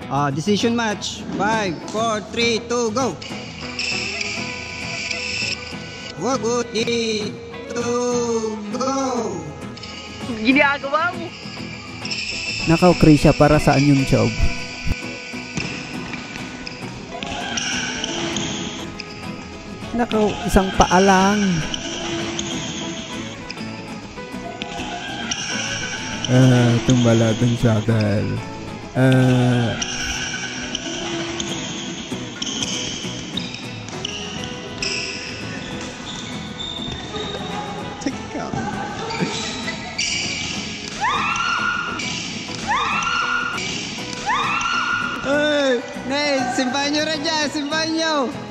Decision match. 5, 4, 3, 2, go! Wag, 3, 2, go! Ginagawa mo. Nakaw, Krisha, para saan yung job? Nakaw, isang paa lang. Tumbala dun shuttle. Teka. Hey, Nay, simbahan nyo rin dyan, simbahan nyo.